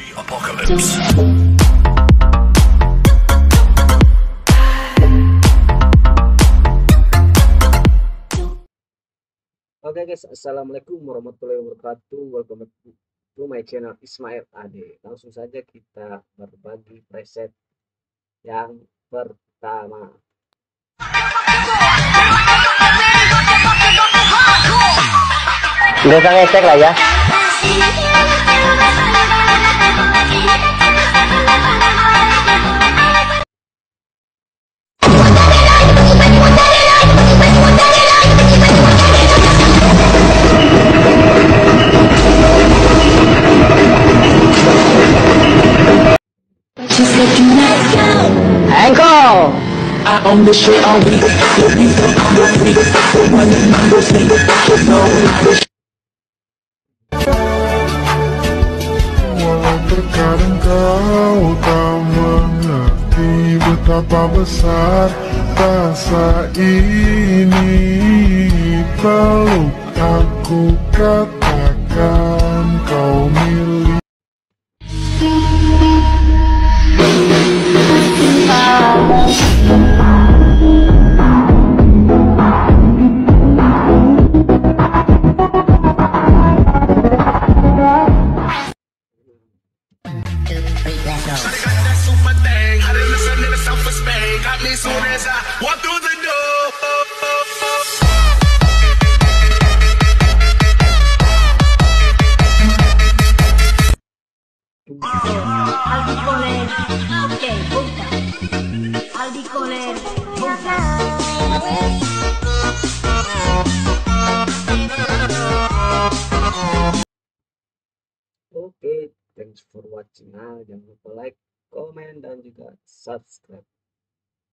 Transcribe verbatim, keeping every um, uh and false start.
Apocalypse. Oke guys, assalamualaikum warahmatullahi wabarakatuh. Welcome to my channel Ismail Ade. Langsung saja kita berbagi preset yang pertama. Nggak usah ngecek lah ya. Engkau I own this shit all week. You think I'm a freak? Money, mango, sleep. No, Walau terkadang kau tak mengerti betapa besar rasa ini. Peluk aku, katakan kau milik. Aldi Coler, ok, punta. Aldi Coler, punta. Oke, thanks for watching. Nah, jangan lupa like, comment, dan juga subscribe.